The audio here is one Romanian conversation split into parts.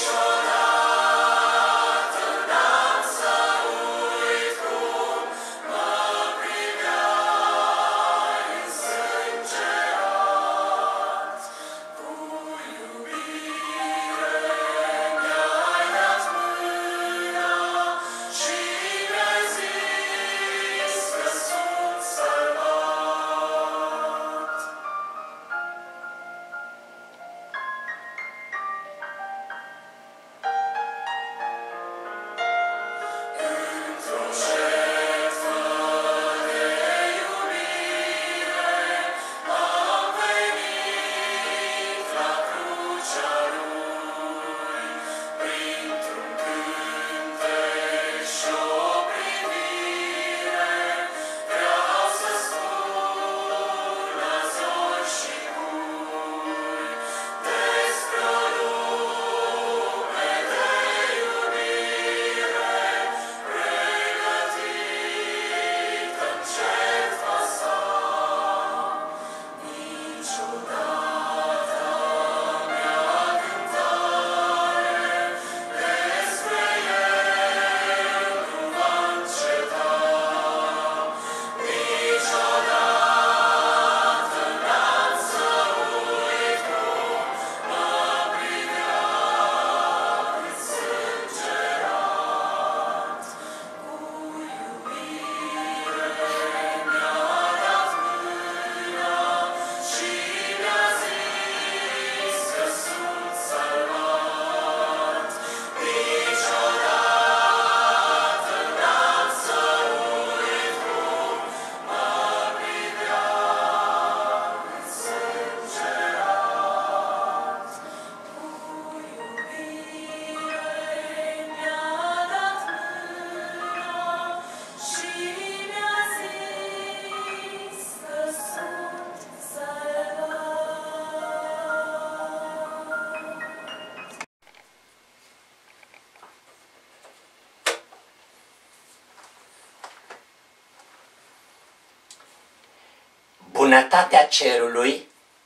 bunătatea cerului,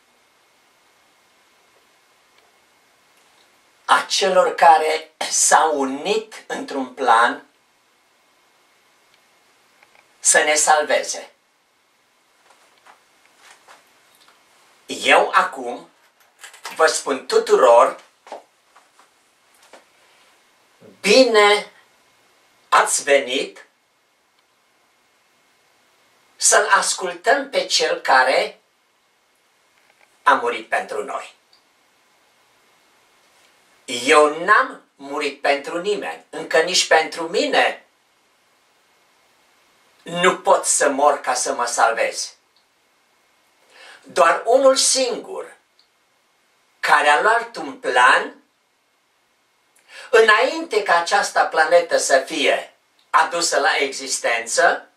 a celor care s-au unit într-un plan să ne salveze. Eu acum vă spun tuturor, bine ați venit să-L ascultăm pe Cel care a murit pentru noi. Eu n-am murit pentru nimeni, încă nici pentru mine nu pot să mor ca să mă salvez. Doar unul singur care a luat un plan înainte ca această planetă să fie adusă la existență,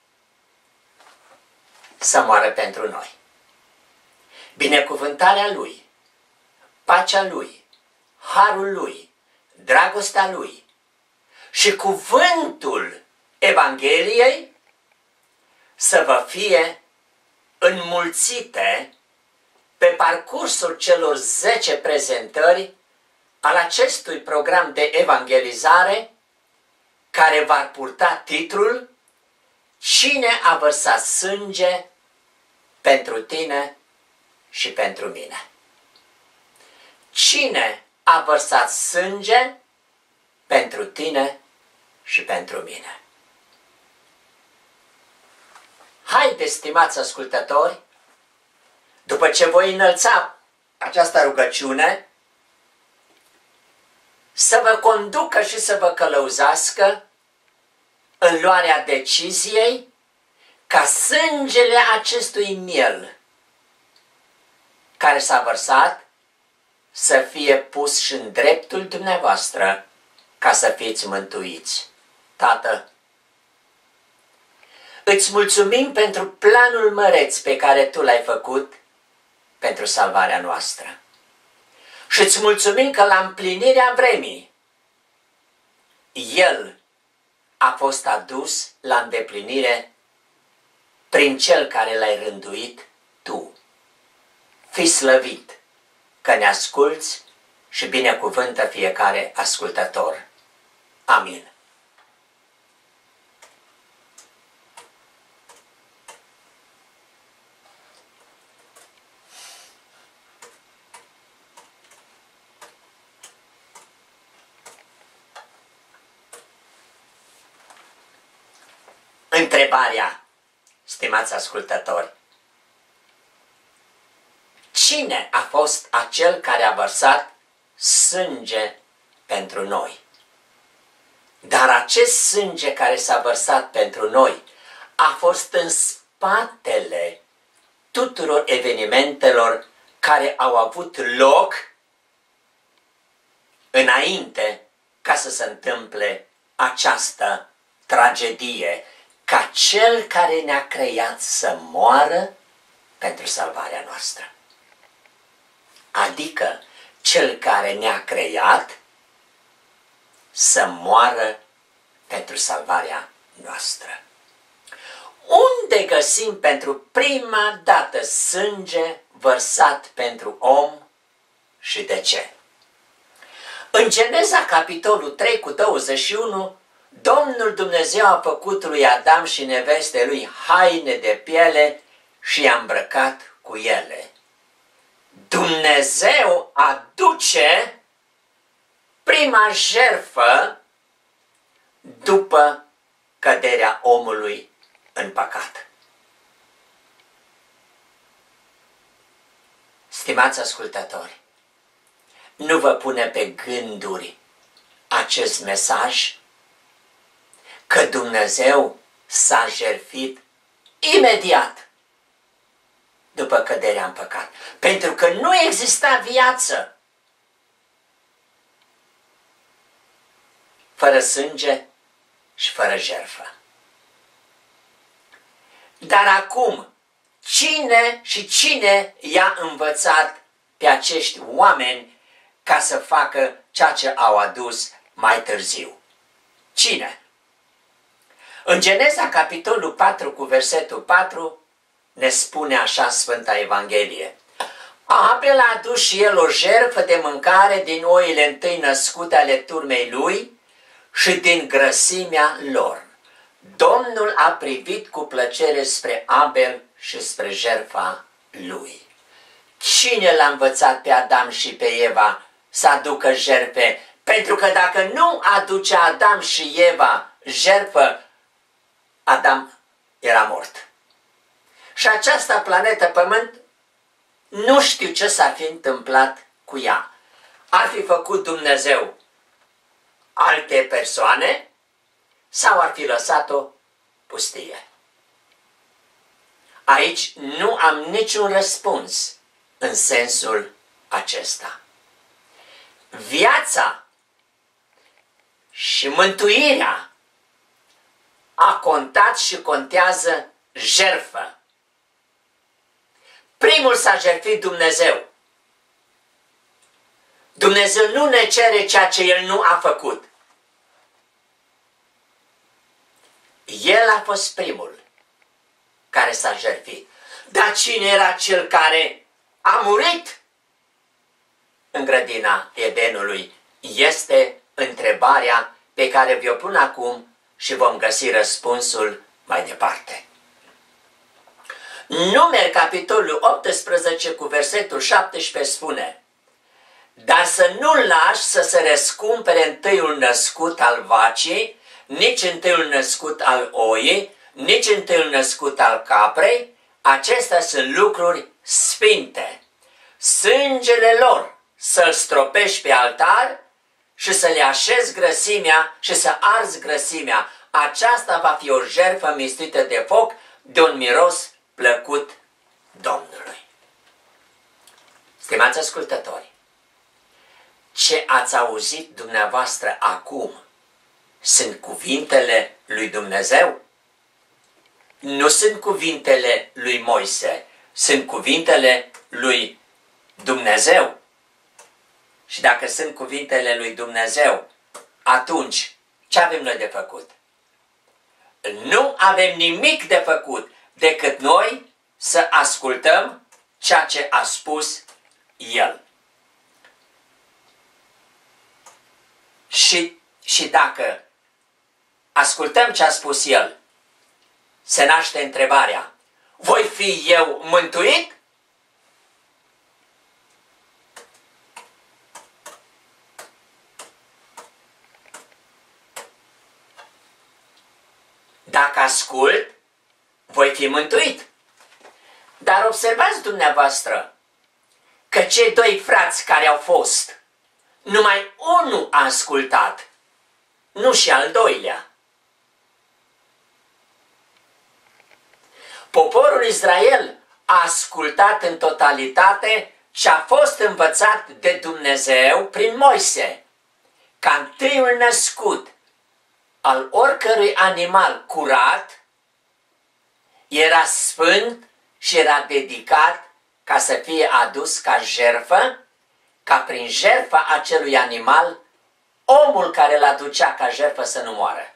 să moară pentru noi. Binecuvântarea Lui, pacea Lui, harul Lui, dragostea Lui și cuvântul Evangheliei să vă fie înmulțite pe parcursul celor 10 prezentări al acestui program de evangelizare care va purta titlul Cine a vărsat sânge pentru tine și pentru mine? Cine a vărsat sânge pentru tine și pentru mine? Haideți, stimați ascultători, după ce voi înălța această rugăciune, să vă conducă și să vă călăuzească în luarea deciziei ca sângele acestui miel care s-a vărsat să fie pus și în dreptul dumneavoastră ca să fiți mântuiți. Tată, îți mulțumim pentru planul măreț pe care Tu l-ai făcut pentru salvarea noastră. Și îți mulțumim că la împlinirea vremii El a fost adus la îndeplinire prin Cel care L-ai rânduit Tu. Fii slăvit că ne asculți și binecuvântă fiecare ascultător. Amin. Întrebarea, stimați ascultători: cine a fost acel care a vărsat sânge pentru noi? Dar acest sânge care s-a vărsat pentru noi a fost în spatele tuturor evenimentelor care au avut loc înainte ca să se întâmple această tragedie, ca Cel care ne-a creat să moară pentru salvarea noastră. Adică Cel care ne-a creat să moară pentru salvarea noastră. Unde găsim pentru prima dată sânge vărsat pentru om și de ce? În Geneza, capitolul 3 cu 21, Domnul Dumnezeu a făcut lui Adam și neveste lui haine de piele și i-a îmbrăcat cu ele. Dumnezeu aduce prima jertfă după căderea omului în păcat. Stimați ascultători, nu vă pune pe gânduri acest mesaj că Dumnezeu s-a jertfit imediat după căderea în păcat, pentru că nu exista viață fără sânge și fără jertfă. Dar acum, cine i-a învățat pe acești oameni ca să facă ceea ce au adus mai târziu? Cine? În Geneza, capitolul 4 cu versetul 4, ne spune așa Sfânta Evanghelie: Abel a adus și el o jertfă de mâncare din oile întâi născute ale turmei lui și din grăsimea lor. Domnul a privit cu plăcere spre Abel și spre jertfa lui. Cine l-a învățat pe Adam și pe Eva să aducă jertfe? Pentru că dacă nu aducea Adam și Eva jertfă, Adam era mort. Și această planetă Pământ, nu știu ce s-ar fi întâmplat cu ea. Ar fi făcut Dumnezeu alte persoane sau ar fi lăsat-o pustie? Aici nu am niciun răspuns în sensul acesta. Viața și mântuirea a contat și contează jertfă. Primul s-a jertfit Dumnezeu. Dumnezeu nu ne cere ceea ce El nu a făcut. El a fost primul care s-a jertfit. Dar cine era cel care a murit în grădina Edenului? Este întrebarea pe care vi-o pun acum și vom găsi răspunsul mai departe. Numeri, capitolul 18 cu versetul 17 spune: Dar să nu lași să se răscumpere întâiul născut al vacii, nici întâiul născut al oii, nici întâiul născut al caprei. Acestea sunt lucruri sfinte. Sângele lor să-l stropești pe altar și să le așezi grăsimea și să arzi grăsimea. Aceasta va fi o jertfă mistuită de foc, de un miros plăcut Domnului. Stimați ascultători, ce ați auzit dumneavoastră acum sunt cuvintele lui Dumnezeu? Nu sunt cuvintele lui Moise, sunt cuvintele lui Dumnezeu. Și dacă sunt cuvintele lui Dumnezeu, atunci ce avem noi de făcut? Nu avem nimic de făcut decât noi să ascultăm ceea ce a spus El. Și dacă ascultăm ce a spus el, se naște întrebarea, voi fi eu mântuit? Dacă ascult, voi fi mântuit. Dar observați dumneavoastră că cei doi frați care au fost, numai unul a ascultat, nu și al doilea. Poporul Israel a ascultat în totalitate ce a fost învățat de Dumnezeu prin Moise, ca întâiul născut al oricărui animal curat era sfânt și era dedicat ca să fie adus ca jertfă, ca prin jertfa acelui animal omul care l-aducea ca jertfă să nu moară.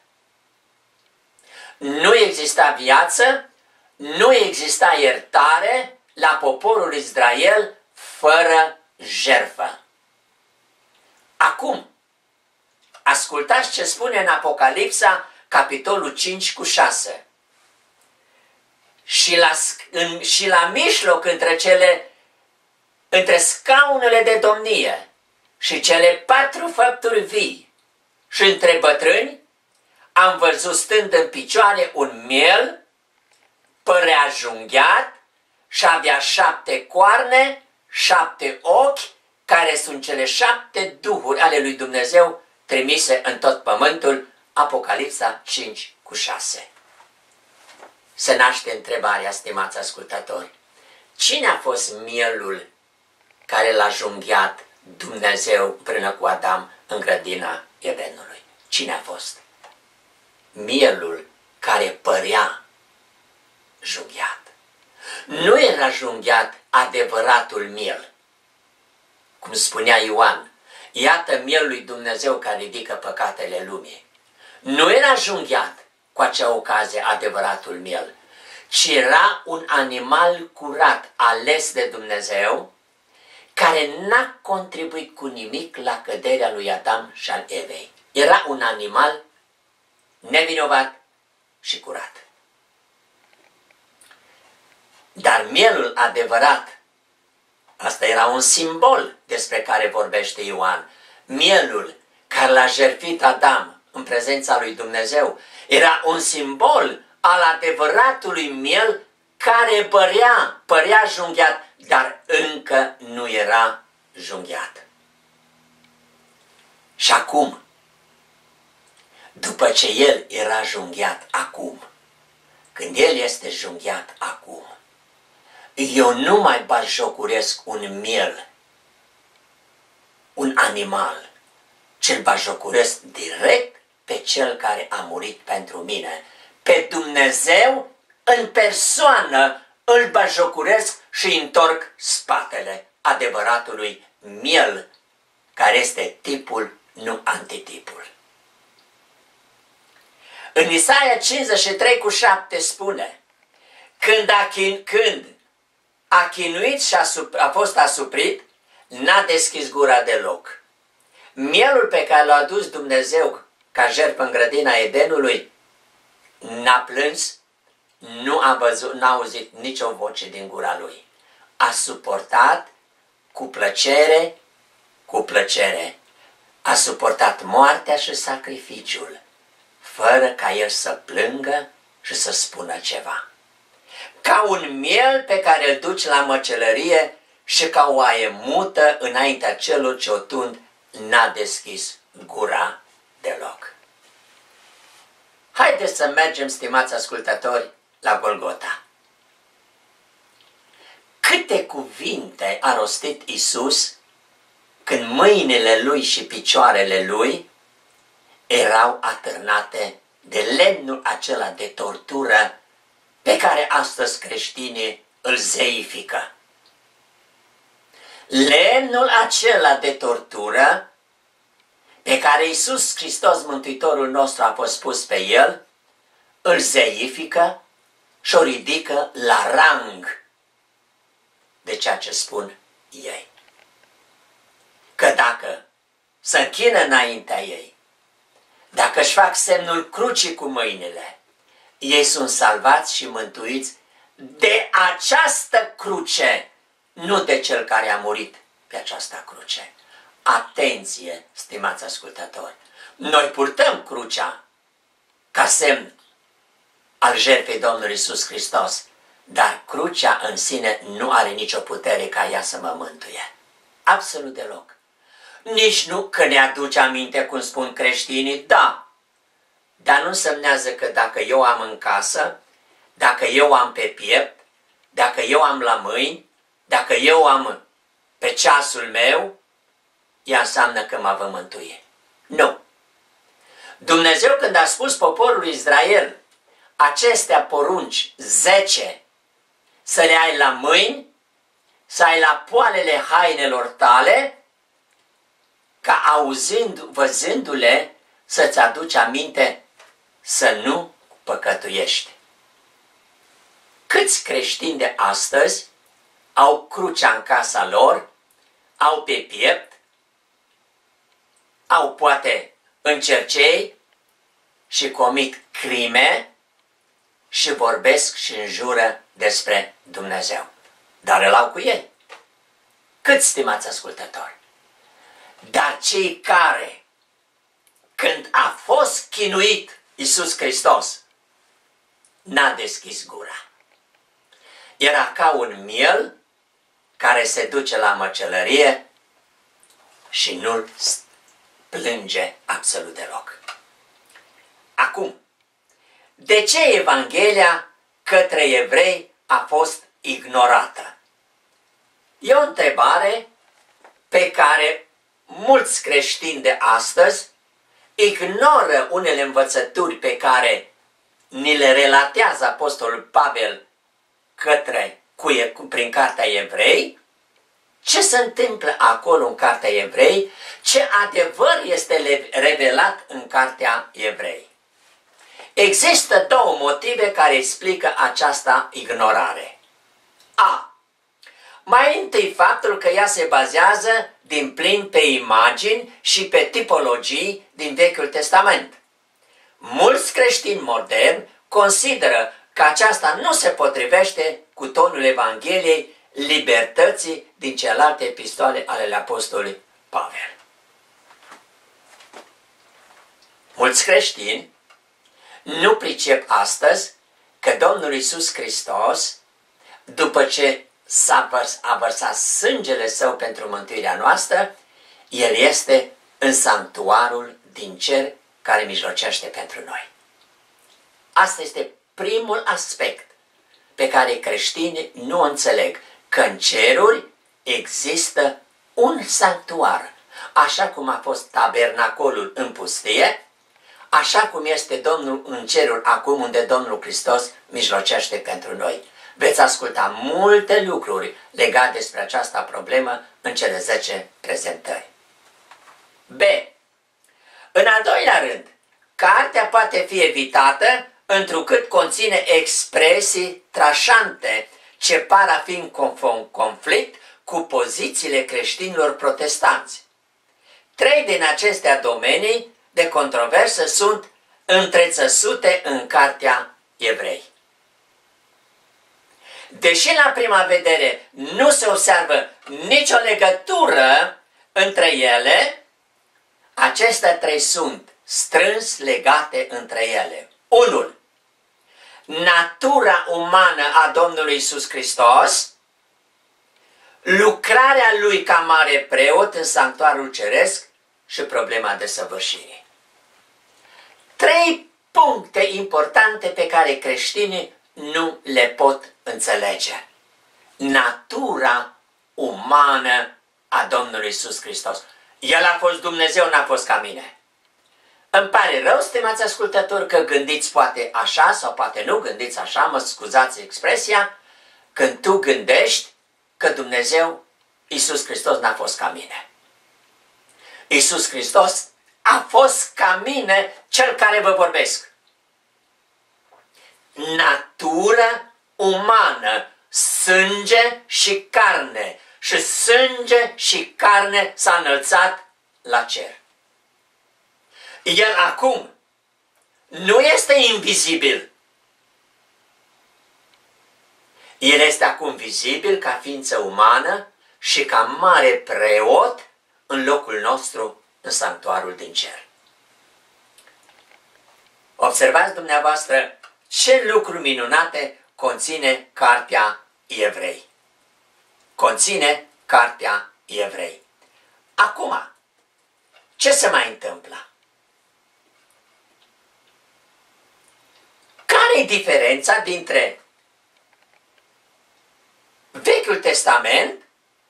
Nu exista viață, nu exista iertare la poporul Israel fără jertfă. Acum, ascultați ce spune în Apocalipsa, capitolul 5:6. Și la mijloc între scaunele de domnie și cele 4 făpturi vii și între bătrâni, am văzut stând în picioare un miel, părea junghiat și avea 7 coarne, 7 ochi, care sunt cele 7 duhuri ale lui Dumnezeu trimise în tot pământul, Apocalipsa 5:6. Se naște întrebarea, stimați ascultători, cine a fost mielul care l-a junghiat Dumnezeu împreună cu Adam în grădina Edenului? Cine a fost? Mielul care părea junghiat. Nu era junghiat adevăratul miel. Cum spunea Ioan, iată mielul lui Dumnezeu care ridică păcatele lumii. Nu era junghiat cu acea ocazie adevăratul miel, ci era un animal curat, ales de Dumnezeu, care n-a contribuit cu nimic la căderea lui Adam și al Evei. Era un animal nevinovat și curat. Dar mielul adevărat, asta era un simbol despre care vorbește Ioan, mielul care l-a jertfit Adam în prezența lui Dumnezeu, era un simbol al adevăratului miel care părea junghiat, dar încă nu era junghiat. Și acum, după ce el era junghiat acum, când el este junghiat acum, eu nu mai batjocuresc un miel, un animal, ci îl batjocuresc direct pe cel care a murit pentru mine. Pe Dumnezeu în persoană îl batjocuresc și întorc spatele adevăratului miel, care este tipul, nu antitipul. În Isaia 53:7 spune, când a chinuit și a fost asuprit, n-a deschis gura deloc. Mielul pe care l-a adus Dumnezeu ca jertfă în grădina Edenului n-a plâns, n-a auzit nicio voce din gura lui. A suportat cu plăcere, a suportat moartea și sacrificiul, fără ca el să plângă și să spună ceva. Ca un miel pe care îl duci la măcelărie și ca o oaie mută înaintea celor ce o tund, n-a deschis gura deloc. Haideți să mergem, stimați ascultători, la Golgota. Câte cuvinte a rostit Iisus când mâinile lui și picioarele lui erau atârnate de lemnul acela de tortură pe care astăzi creștinii îl zeifică. Lemnul acela de tortură pe care Iisus Hristos, Mântuitorul nostru, a fost pus pe el, îl zeifică și o ridică la rang de ceea ce spun ei. Că dacă se închină înaintea ei dacă își fac semnul crucii cu mâinile, ei sunt salvați și mântuiți de această cruce, nu de cel care a murit pe această cruce. Atenție, stimați ascultători! Noi purtăm crucea ca semn al jertfei Domnului Iisus Hristos, dar crucea în sine nu are nicio putere ca ea să mă mântuie. Absolut deloc. Nici nu că ne aduce aminte, cum spun creștinii, da, dar nu însemnează că dacă eu am în casă, dacă eu am pe piept, dacă eu am la mâini, dacă eu am pe ceasul meu, ea înseamnă că mă va mântui. Nu. Dumnezeu, când a spus poporului Israel acestea porunci 10, să le ai la mâini, să ai la poalele hainelor tale, ca auzind, văzându-le, să-ți aduci aminte să nu păcătuiești. Câți creștini de astăzi au crucea în casa lor, au pe piept, au poate în cercei și comit crime și vorbesc și înjură despre Dumnezeu. Dar îl au cu ei. Cât, stimați ascultători? Dar cei care, când a fost chinuit Iisus Hristos, n-a deschis gura. Era ca un miel care se duce la măcelărie și nu-l plânge absolut deloc. Acum, de ce Evanghelia către evrei a fost ignorată? E o întrebare pe care mulți creștini de astăzi ignoră unele învățături pe care ni le relatează Apostolul Pavel prin Cartea Evrei. Ce se întâmplă acolo în Cartea Evrei? Ce adevăr este revelat în Cartea Evrei? Există două motive care explică această ignorare. A. Mai întâi faptul că ea se bazează din plin pe imagini și pe tipologii din Vechiul Testament. Mulți creștini moderni consideră că aceasta nu se potrivește cu tonul Evangheliei libertății din celelalte epistoale ale Apostolului Pavel. Mulți creștini nu pricep astăzi că Domnul Iisus Hristos, după ce a vărsat sângele Său pentru mântuirea noastră, El este în sanctuarul din cer care mijlocește pentru noi. Asta este primul aspect pe care creștinii nu înțeleg, că în ceruri există un sanctuar, așa cum a fost tabernacolul în pustie, așa cum este Domnul în ceruri acum, unde Domnul Hristos mijlocește pentru noi. Veți asculta multe lucruri legate despre această problemă în cele 10 prezentări. B. În al doilea rând, cartea poate fi evitată întrucât conține expresii trașante ce par a fi în conflict cu pozițiile creștinilor protestanți. 3 din acestea domenii de controversă sunt întrețăsute în Cartea Evrei. Deși la prima vedere nu se observă nicio legătură între ele, acestea 3 sunt strâns legate între ele. 1. Natura umană a Domnului Iisus Hristos, lucrarea Lui ca mare preot în sanctuarul ceresc și problema desăvârșirii. 3 puncte importante pe care creștinii nu le pot înțelege. Natura umană a Domnului Iisus Hristos. El a fost Dumnezeu, n-a fost ca mine. Îmi pare rău, stimați ascultători, că gândiți poate așa sau poate nu gândiți așa, mă scuzați expresia, când tu gândești că Dumnezeu, Iisus Hristos, n-a fost ca mine. Iisus Hristos a fost ca mine, cel care vă vorbesc. Natură umană, sânge și carne. Și sânge și carne s-a înălțat la cer. El acum nu este invizibil. El este acum vizibil ca ființă umană și ca mare preot în locul nostru în sanctuarul din cer. Observați dumneavoastră ce lucruri minunate conține Cartea Evrei. Conține Cartea Evrei. Acum, ce se mai întâmplă? Care e diferența dintre Vechiul Testament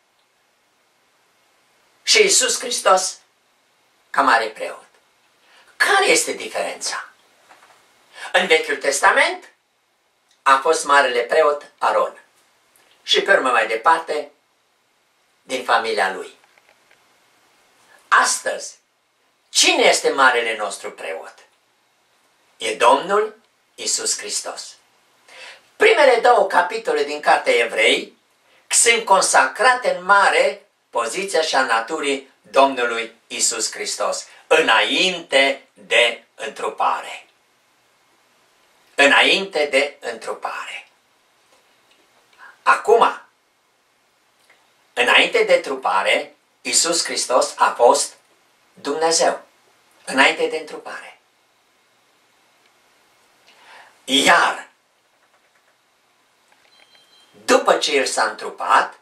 și Iisus Hristos ca mare preot? Care este diferența? În Vechiul Testament a fost marele preot Aron și pe urmă mai departe din familia lui. Astăzi, cine este marele nostru preot? E Domnul Iisus Hristos. Primele două capitole din Cartea Evrei sunt consacrate în mare poziția și a naturii Domnului Iisus Hristos, înainte de întrupare. Înainte de întrupare. Acum, înainte de întrupare, Iisus Hristos a fost Dumnezeu. Înainte de întrupare. Iar după ce El s-a întrupat,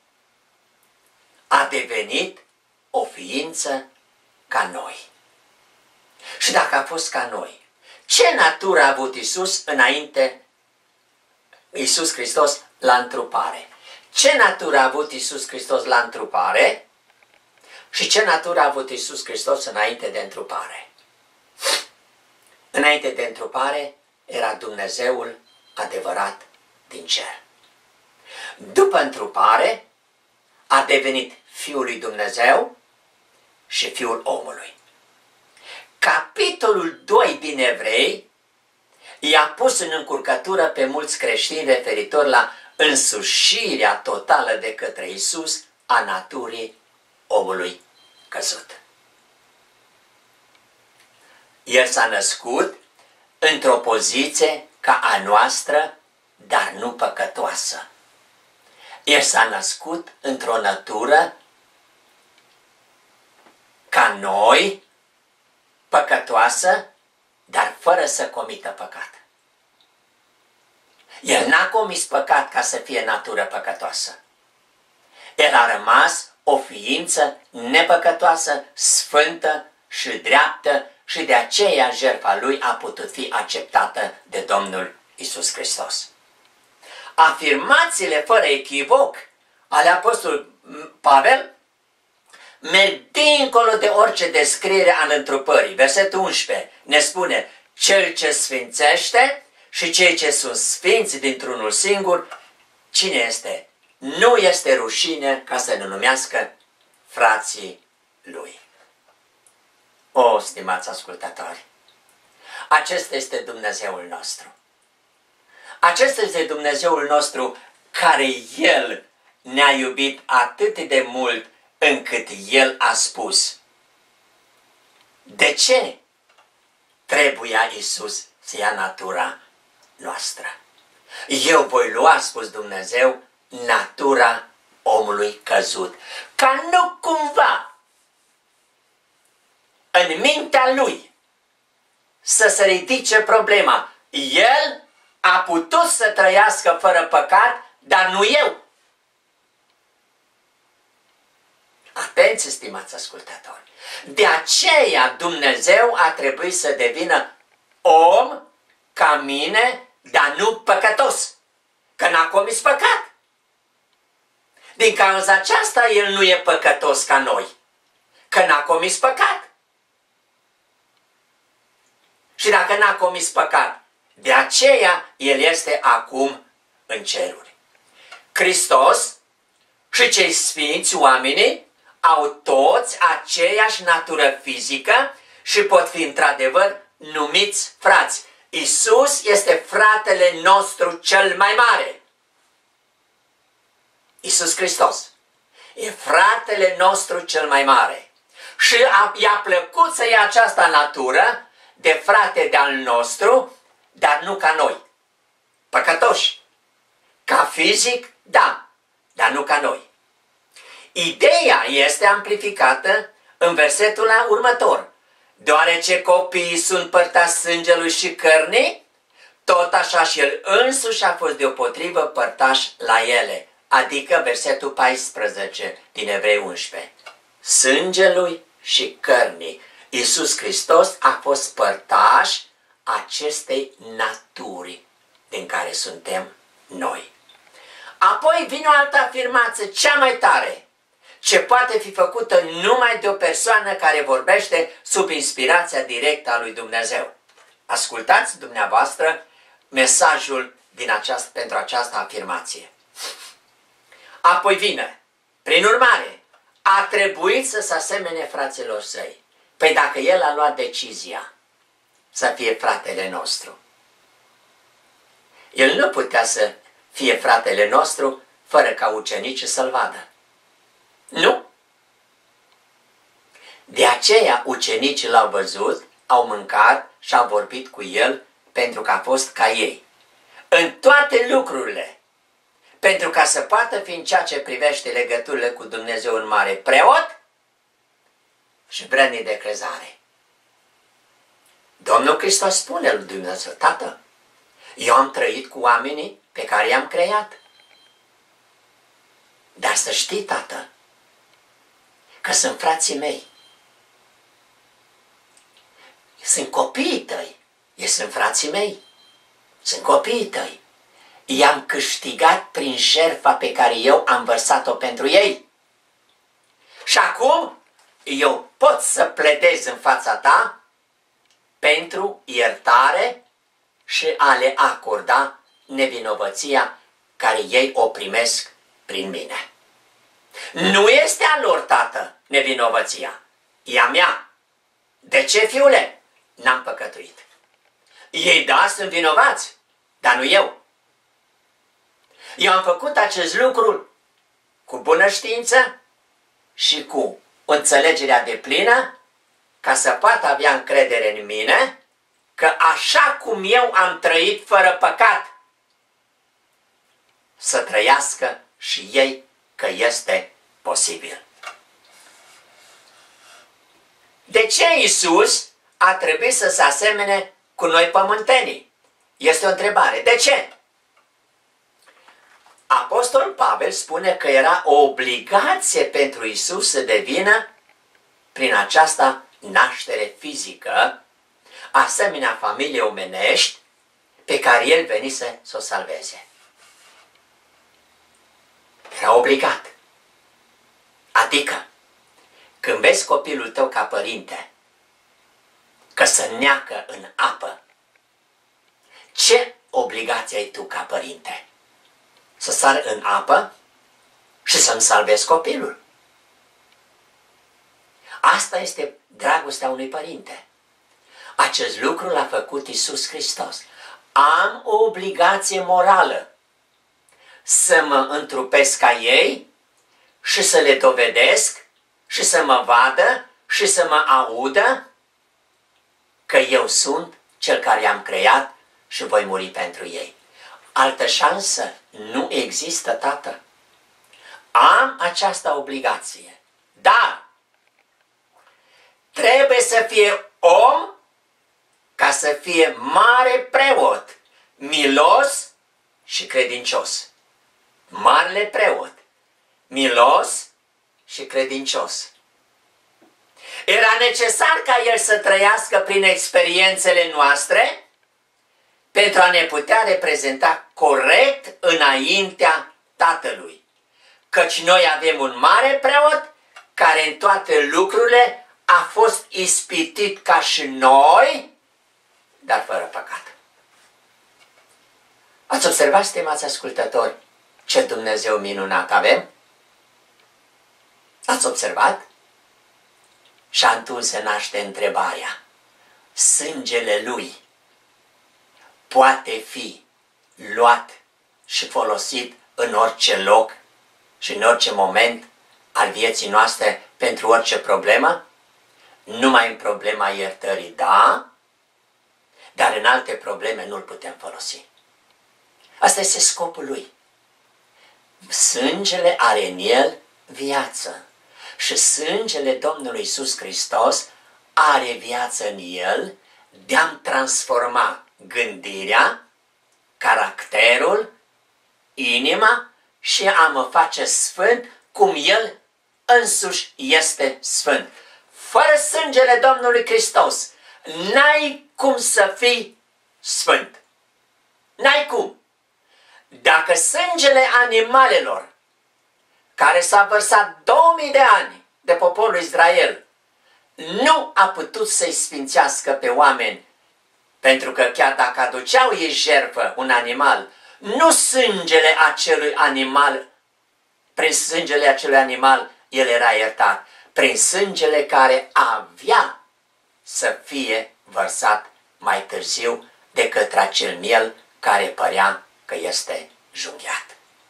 a devenit o ființă ca noi. Și dacă a fost ca noi, ce natură a avut Iisus înainte, Iisus Hristos la întrupare? Ce natură a avut Iisus Hristos la întrupare și ce natură a avut Iisus Hristos înainte de întrupare? Înainte de întrupare era Dumnezeul adevărat din cer. După întrupare a devenit Fiul lui Dumnezeu și Fiul omului. Capitolul 2 din Evrei i-a pus în încurcătură pe mulți creștini referitor la însușirea totală de către Iisus a naturii omului căzut. El s-a născut într-o poziție ca a noastră, dar nu păcătoasă. El s-a născut într-o natură ca noi, păcătoasă, dar fără să comită păcat. El n-a comis păcat ca să fie natură păcătoasă. El a rămas o ființă nepăcătoasă, sfântă și dreaptă și de aceea jertfa lui a putut fi acceptată de Domnul Iisus Hristos. Afirmațiile fără echivoc ale apostolului Pavel merg dincolo de orice descriere al întrupării. Versetul 11 ne spune: Cel ce sfințește și cei ce sunt sfinți dintr-unul singur, cine este? Nu este rușine ca să ne numească frații lui. O, stimați ascultători, acesta este Dumnezeul nostru. Acesta este Dumnezeul nostru care El ne-a iubit atât de mult încât El a spus: de ce trebuia Iisus să ia natura noastră? Eu voi lua, a spus Dumnezeu, natura omului căzut, ca nu cumva în mintea lui să se ridice problema: El a putut să trăiască fără păcat, dar nu eu. Atenție, stimați ascultători! De aceea Dumnezeu a trebuit să devină om ca mine, dar nu păcătos, că n-a comis păcat. Din cauza aceasta El nu e păcătos ca noi, că n-a comis păcat. Și dacă n-a comis păcat, de aceea El este acum în ceruri. Hristos și cei sfinți oamenii au toți aceeași natură fizică și pot fi într-adevăr numiți frați. Iisus este fratele nostru cel mai mare. Iisus Hristos e fratele nostru cel mai mare. și i-a plăcut să ia această natură de frate de-al nostru, dar nu ca noi. Păcătoși. Ca fizic, da, dar nu ca noi. Ideea este amplificată în versetul următor. Deoarece copiii sunt părtași sângelui și cărnii, tot așa și el însuși a fost deopotrivă părtaș la ele. Adică versetul 14 din Evrei 11. Sângelui și cărnii. Iisus Hristos a fost părtaș acestei naturi din care suntem noi. Apoi vine o altă afirmație, cea mai tare, ce poate fi făcută numai de o persoană care vorbește sub inspirația directă a lui Dumnezeu. Ascultați dumneavoastră mesajul pentru această afirmație. Apoi vine, prin urmare, a trebuit să se asemene fraților săi. Păi dacă el a luat decizia să fie fratele nostru, el nu putea să fie fratele nostru fără ca ucenicii să-l vadă. Nu. De aceea ucenicii l-au văzut, au mâncat și au vorbit cu el pentru că a fost ca ei. În toate lucrurile, pentru ca să poată fi în ceea ce privește legăturile cu Dumnezeu un mare preot și vrednic de crezare. Domnul Hristos spune lui Dumnezeu, Tată, eu am trăit cu oamenii pe care i-am creat. Dar să știi, Tată, că sunt frații mei. Sunt copiii tăi. Ei sunt frații mei. Sunt copiii tăi. I-am câștigat prin jertfa pe care eu am vărsat-o pentru ei. Și acum eu pot să pledez în fața ta pentru iertare și a le acorda nevinovăția care ei o primesc prin mine. Nu este a lor, Tată, nevinovăția. E a mea. De ce, fiule? N-am păcătuit. Ei, da, sunt vinovați, dar nu eu. Eu am făcut acest lucru cu bună știință și cu înțelegerea deplină ca să poată avea încredere în mine că așa cum eu am trăit fără păcat, să trăiască și ei, că este posibil. De ce Iisus a trebuit să se asemene cu noi pământenii? Este o întrebare. De ce? Apostolul Pavel spune că era o obligație pentru Iisus să devină prin această naștere fizică, asemenea familiei omenești pe care el venise să o salveze. Era obligat. Adică, când vezi copilul tău ca părinte că se neacă în apă, ce obligație ai tu ca părinte? Să sar în apă și să-mi salvezi copilul. Asta este dragostea unui părinte. Acest lucru l-a făcut Iisus Hristos. Am o obligație morală să mă întrupesc ca ei și să le dovedesc și să mă vadă și să mă audă că eu sunt cel care i-am creat și voi muri pentru ei. Altă șansă nu există, Tată. Am această obligație. Dar trebuie să fie om ca să fie mare preot, milos și credincios. Marele preot, milos și credincios. Era necesar ca el să trăiască prin experiențele noastre pentru a ne putea reprezenta corect înaintea Tatălui. Căci noi avem un mare preot care în toate lucrurile a fost ispitit ca și noi, dar fără păcat. Ați observat, stimați ascultători, ce Dumnezeu minunat avem? Ați observat? Și atunci se naște întrebarea. Sângele Lui poate fi luat și folosit în orice loc și în orice moment al vieții noastre pentru orice problemă? Numai în problema iertării, da, dar în alte probleme nu-l putem folosi. Asta este scopul lui. Sângele are în el viață și sângele Domnului Iisus Hristos are viață în el de a-mi transforma gândirea, caracterul, inima și a mă face sfânt cum el însuși este sfânt. Fără sângele Domnului Hristos n-ai cum să fii sfânt. N-ai cum. Dacă sângele animalelor care s-a vărsat 2000 de ani de poporul Israel nu a putut să-i sfințească pe oameni, pentru că chiar dacă aduceau ei jertfă un animal, nu sângele acelui animal, prin sângele acelui animal el era iertat, prin sângele care avea să fie vărsat mai târziu de către acel miel care părea că este junghiat.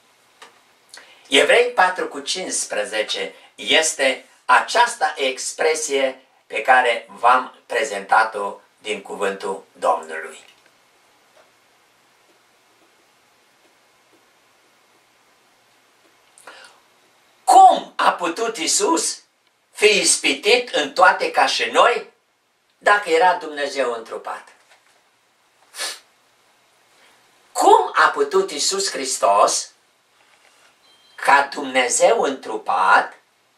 Evrei 4:15 este această expresie pe care v-am prezentat-o din cuvântul Domnului. Cum a putut Iisus fi ispitit în toate ca și noi dacă era Dumnezeu întrupat? Cum a putut Iisus Hristos, ca Dumnezeu întrupat,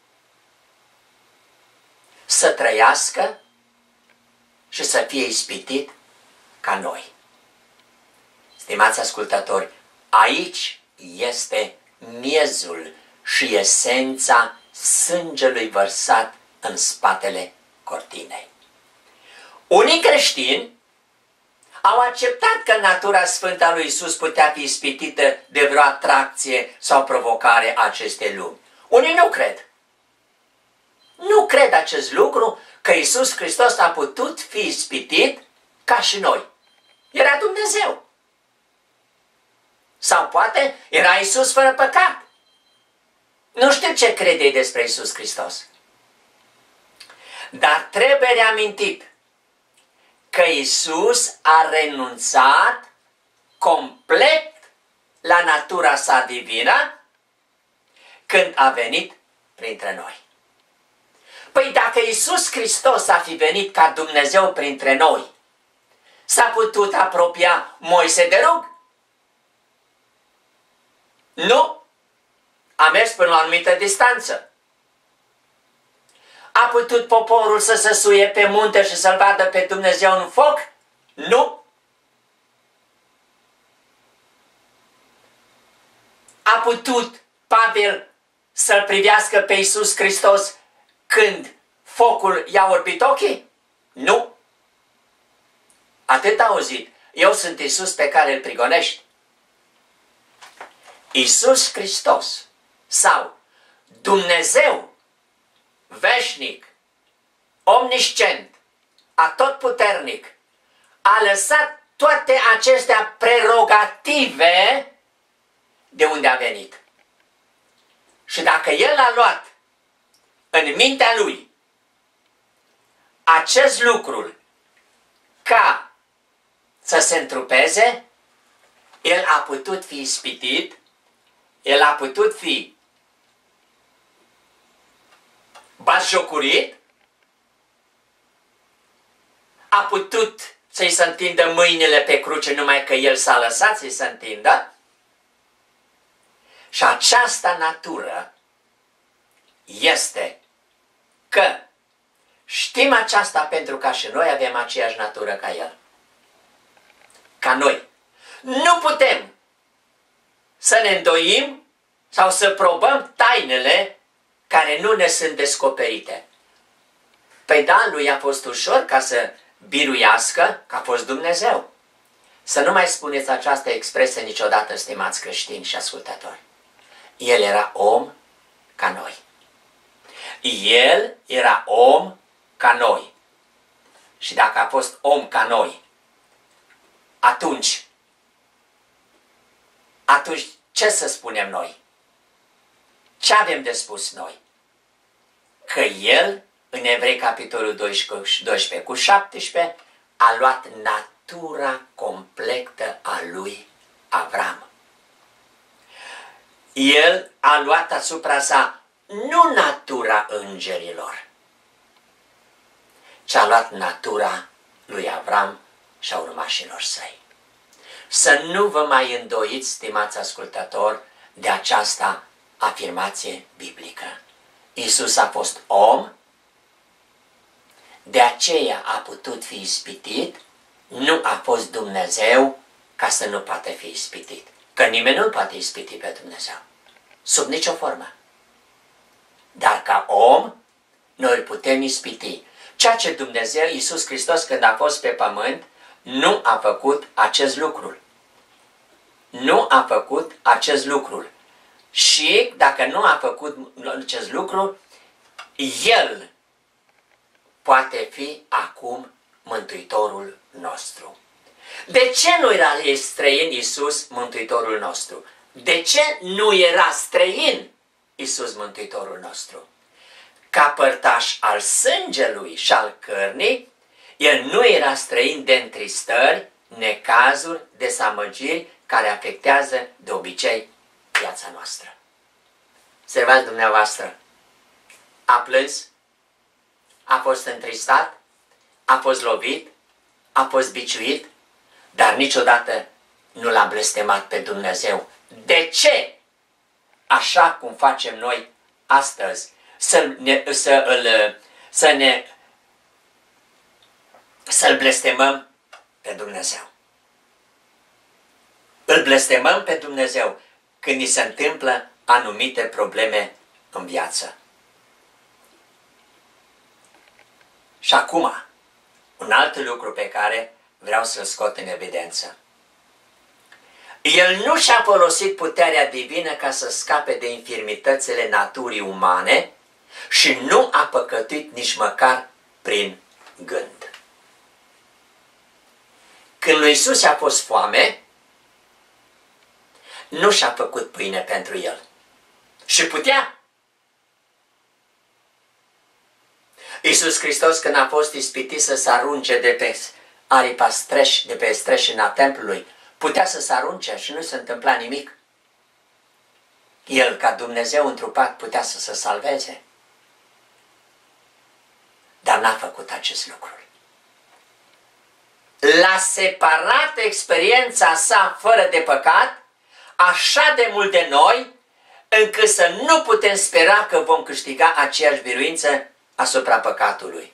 să trăiască și să fie ispitit ca noi? Stimați ascultători, aici este miezul și esența sângelui vărsat în spatele cortinei. Unii creștini au acceptat că natura sfântă a lui Iisus putea fi ispitită de vreo atracție sau provocare a acestei lumi. Unii nu cred. Nu cred acest lucru, că Iisus Hristos a putut fi ispitit ca și noi. Era Dumnezeu. Sau poate era Iisus fără păcat. Nu știu ce crede despre Iisus Hristos. Dar trebuie reamintit că Iisus a renunțat complet la natura sa divină când a venit printre noi. Păi dacă Iisus Hristos a fi venit ca Dumnezeu printre noi, s-a putut apropia Moise de rug? Nu. A mers până la o anumită distanță. A putut poporul să se suie pe munte și să-L vadă pe Dumnezeu în foc? Nu. A putut Pavel să-L privească pe Iisus Hristos când focul i-a orbit ochii? Nu. Atât a auzit. Eu sunt Iisus pe care îl prigonești. Iisus Hristos sau Dumnezeu veșnic, omniscient, atotputernic, a lăsat toate acestea prerogative de unde a venit. Și dacă El a luat în mintea Lui acest lucru ca să se întrupeze, El a putut fi ispitit, El a putut fi batjocorit, a putut să-i se întindă mâinile pe cruce, numai că El s-a lăsat să-i se întindă. Și această natură este că știm aceasta pentru că și noi avem aceeași natură ca El. Ca noi. Nu putem să ne îndoim sau să probăm tainele care nu ne sunt descoperite. Păi da, lui a fost ușor ca să biruiască că a fost Dumnezeu. Să nu mai spuneți această expresie niciodată, stimați creștini și ascultători. El era om ca noi. El era om ca noi. Și dacă a fost om ca noi, atunci ce să spunem noi? Ce avem de spus noi? Că El în Evrei capitolul 12 cu 17, a luat natura completă a lui Avram. El a luat asupra sa nu natura îngerilor, ci a luat natura lui Avram și a urmașilor săi. Să nu vă mai îndoiți, stimați ascultători, de această afirmație biblică. Iisus a fost om, de aceea a putut fi ispitit, nu a fost Dumnezeu ca să nu poate fi ispitit. Că nimeni nu poate ispiti pe Dumnezeu, sub nicio formă. Dar ca om, noi îl putem ispiti. Ceea ce Dumnezeu, Iisus Hristos, când a fost pe pământ, nu a făcut acest lucru. Nu a făcut acest lucru. Și dacă nu a făcut acest lucru, El poate fi acum Mântuitorul nostru. De ce nu era străin Iisus Mântuitorul nostru? De ce nu era străin Iisus Mântuitorul nostru? Ca părtaș al sângelui și al cărnii, El nu era străin de întristări, necazuri, desamăgiri care afectează de obicei viața noastră. Observați dumneavoastră, a plâns, a fost întristat, a fost lovit, a fost biciuit, dar niciodată nu l-a blestemat pe Dumnezeu. De ce? Așa cum facem noi astăzi, să-L blestemăm pe Dumnezeu. Îl blestemăm pe Dumnezeu când ni se întâmplă anumite probleme în viață. Și acum, un alt lucru pe care vreau să-l scot în evidență. El nu și-a folosit puterea divină ca să scape de infirmitățile naturii umane și nu a păcătuit nici măcar prin gând. Când lui Iisus a fost foame, nu și-a făcut pâine pentru el. Și putea. Iisus Hristos, când a fost ispitit să se arunce de pe aripa de pe streșina templului, putea să se arunce și nu se întâmpla nimic. El, ca Dumnezeu întrupat, putea să se salveze. Dar n-a făcut acest lucru. L-a separat experiența sa fără de păcat așa de mult de noi, încât să nu putem spera că vom câștiga aceeași biruință asupra păcatului.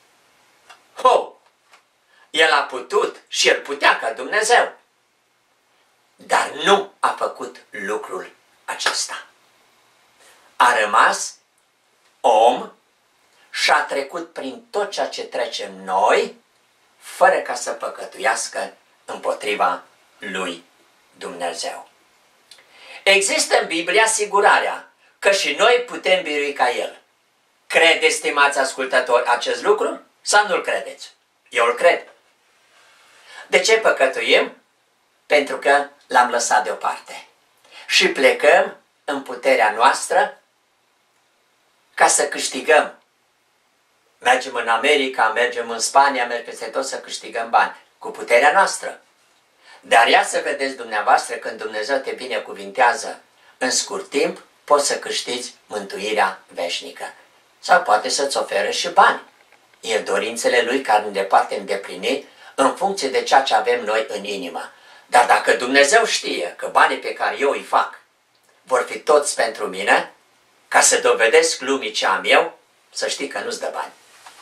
El a putut și el putea ca Dumnezeu, dar nu a făcut lucrul acesta. A rămas om și a trecut prin tot ceea ce trecem noi, fără ca să păcătuiască împotriva lui Dumnezeu. Există în Biblie asigurarea că și noi putem birui ca El. Credeți, stimați ascultători, acest lucru sau nu-l credeți? Eu îl cred. De ce păcătuim? Pentru că l-am lăsat deoparte. Și plecăm în puterea noastră ca să câștigăm. Mergem în America, mergem în Spania, mergem peste tot să câștigăm bani. Cu puterea noastră. Dar ia să vedeți dumneavoastră, când Dumnezeu te binecuvintează în scurt timp, poți să câștigi mântuirea veșnică. Sau poate să-ți ofere și bani. E dorințele Lui care ne poate îndeplini în funcție de ceea ce avem noi în inimă. Dar dacă Dumnezeu știe că banii pe care eu îi fac vor fi toți pentru mine, ca să dovedesc lumii ce am eu, să știi că nu-ți dă bani.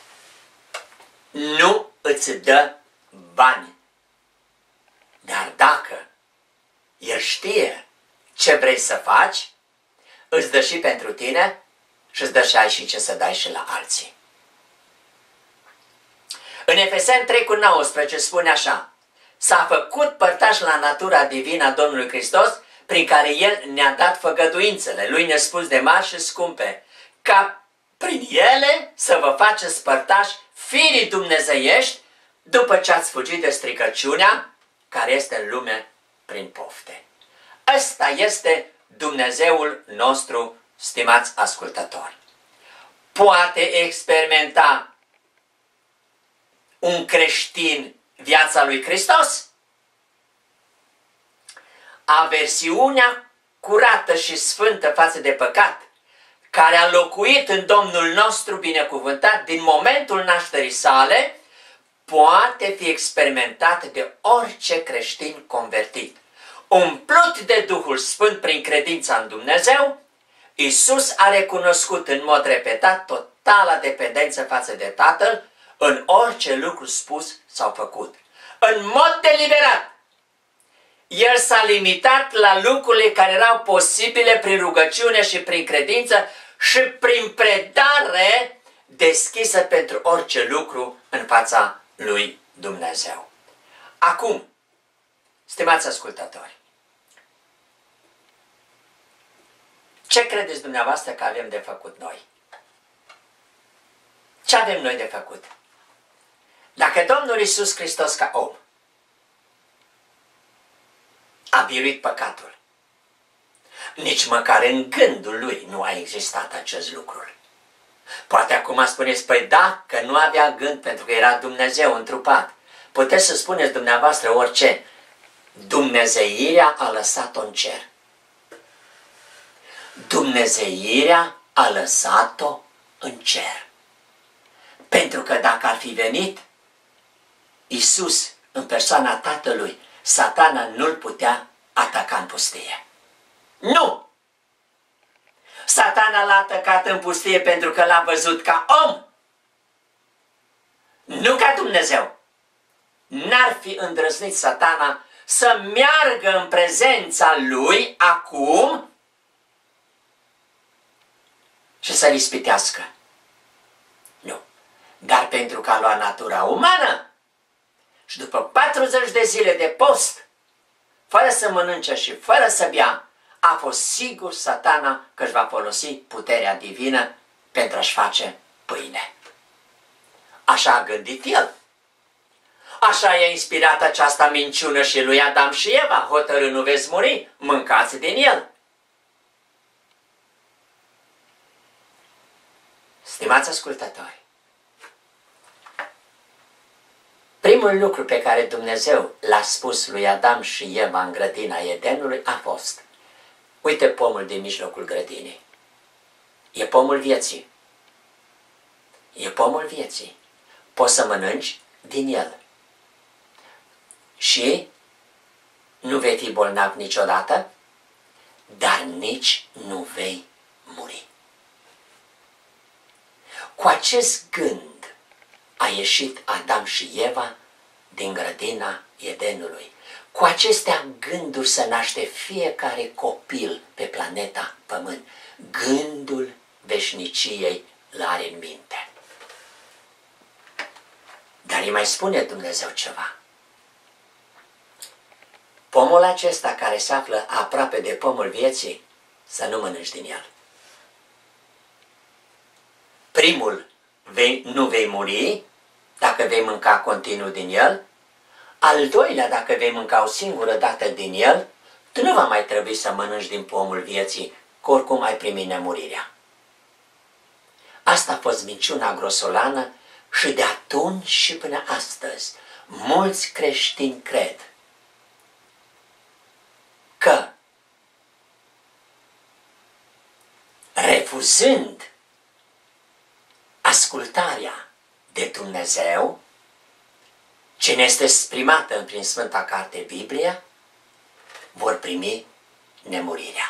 Nu îți dă bani. Dar dacă El știe ce vrei să faci, îți dă și pentru tine și îți dă și ai și ce să dai și la alții. În Efeseni 3:19 spune așa: s-a făcut părtaș la natura divină a Domnului Hristos, prin care El ne-a dat făgăduințele Lui nespus de mari și scumpe, ca prin ele să vă faceți părtași firii dumnezeiești, după ce ați fugit de stricăciunea care este în lume prin pofte. Ăsta este Dumnezeul nostru, stimați ascultători. poate experimenta un creștin viața lui Hristos? Aversiunea curată și sfântă față de păcat, care a locuit în Domnul nostru binecuvântat din momentul nașterii sale, poate fi experimentat de orice creștin convertit. Umplut de Duhul Sfânt prin credința în Dumnezeu, Iisus a recunoscut în mod repetat totala dependență față de Tatăl în orice lucru spus sau făcut. În mod deliberat, El s-a limitat la lucrurile care erau posibile prin rugăciune și prin credință și prin predare deschisă pentru orice lucru în fața lui Dumnezeu. Acum, stimați ascultători, ce credeți dumneavoastră că avem de făcut noi? Ce avem noi de făcut? Dacă Domnul Iisus Hristos ca om a biruit păcatul, nici măcar în gândul lui nu a existat acest lucru. Poate acum spuneți, păi da, că nu avea gând pentru că era Dumnezeu întrupat. Puteți să spuneți dumneavoastră orice. Dumnezeirea a lăsat-o în cer. Dumnezeirea a lăsat-o în cer. Pentru că dacă ar fi venit Iisus în persoana Tatălui, Satana nu-l putea ataca în pustie. Nu! Satana l-a atacat în pustie pentru că l-a văzut ca om, nu ca Dumnezeu. N-ar fi îndrăznit Satana să meargă în prezența lui acum și să-l ispitească. Nu. Dar pentru că a luat natura umană și după 40 de zile de post, fără să mănânce și fără să bea, a fost sigur Satana că își va folosi puterea divină pentru a-și face pâine. Așa a gândit el. Așa i-a inspirat această minciună și lui Adam și Eva. Hotărâ, nu veți muri, mâncați din el. Stimați ascultători, primul lucru pe care Dumnezeu l-a spus lui Adam și Eva în grădina Edenului a fost: uite pomul din mijlocul grădinii. E pomul vieții. E pomul vieții. Poți să mănânci din el. Și nu vei fi bolnav niciodată, dar nici nu vei muri. Cu acest gând a ieșit Adam și Eva din grădina Edenului. Cu acestea gânduri se naște fiecare copil pe planeta Pământ. Gândul veșniciei l-are în minte. Dar îi mai spune Dumnezeu ceva. Pomul acesta care se află aproape de pomul vieții, să nu mănânci din el. Primul, nu vei muri dacă vei mânca continuu din el. Al doilea, dacă vei mânca o singură dată din el, tu nu va mai trebui să mănânci din pomul vieții, că oricum ai primit nemurirea. Asta a fost minciuna grosolană și de atunci și până astăzi mulți creștini cred că, refuzând ascultarea de Dumnezeu, ce ne este exprimată prin Sfânta Carte Biblia, vor primi nemurirea.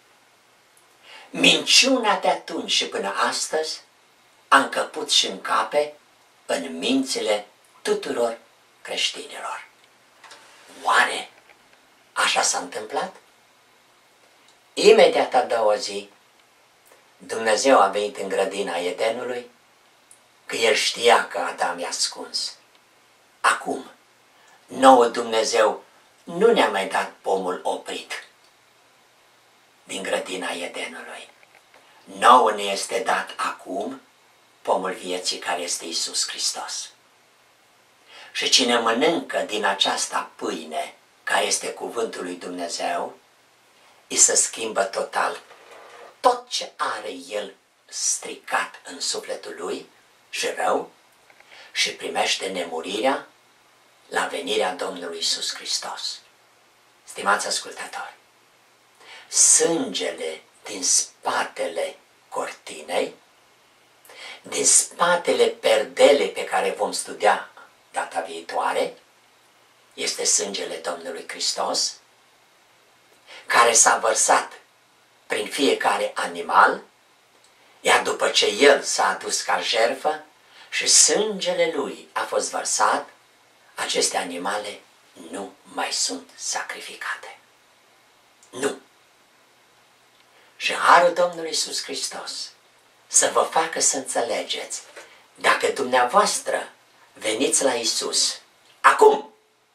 Minciuna de atunci și până astăzi a încăput și încape în mințile tuturor creștinilor. Oare așa s-a întâmplat? Imediat a doua zi, Dumnezeu a venit în grădina Edenului, că El știa că Adam i-a ascuns. Acum, nouă Dumnezeu nu ne-a mai dat pomul oprit din grădina Edenului. Nouă ne este dat acum pomul vieții care este Iisus Hristos. Și cine mănâncă din aceasta pâine, care este cuvântul lui Dumnezeu, îi se schimbă total tot ce are el stricat în sufletul lui și rău și primește nemurirea la venirea Domnului Iisus Hristos. Stimați ascultători, sângele din spatele cortinei, din spatele perdelei pe care vom studia data viitoare, este sângele Domnului Hristos, care s-a vărsat prin fiecare animal, iar după ce El s-a adus ca jertfă și sângele Lui a fost vărsat, aceste animale nu mai sunt sacrificate. Nu. Și harul Domnului Iisus Hristos să vă facă să înțelegeți, dacă dumneavoastră veniți la Iisus acum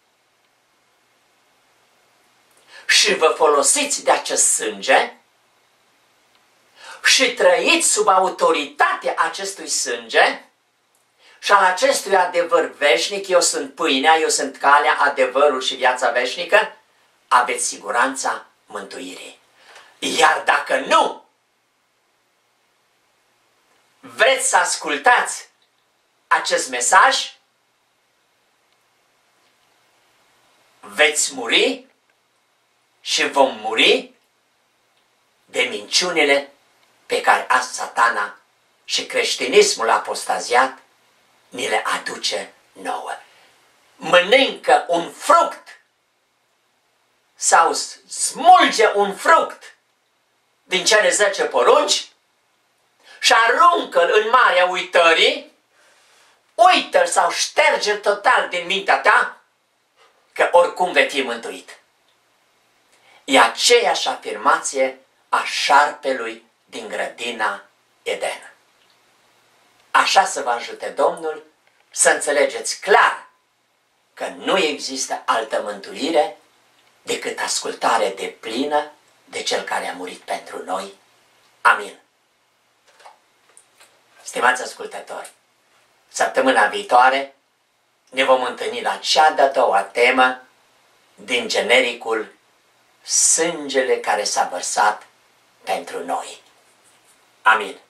și vă folosiți de acest sânge și trăiți sub autoritatea acestui sânge și al acestui adevăr veșnic, eu sunt pâinea, eu sunt calea, adevărul și viața veșnică, aveți siguranța mântuirii. Iar dacă nu vreți să ascultați acest mesaj, veți muri și vom muri de minciunile pe care azi Satana și creștinismul apostaziat ni le aduce nouă. Mănâncă un fruct sau smulge un fruct din cele 10 porunci și aruncă-l în marea uitării, uită-l sau șterge-l total din mintea ta, că oricum vei fi mântuit. E aceeași afirmație a șarpelui din grădina Eden. Așa să vă ajute Domnul să înțelegeți clar că nu există altă mântuire decât ascultare deplină de Cel care a murit pentru noi. Amin. Stimați ascultători, săptămâna viitoare ne vom întâlni la cea de-a doua temă din genericul Sângele care s-a vărsat pentru noi. Amin.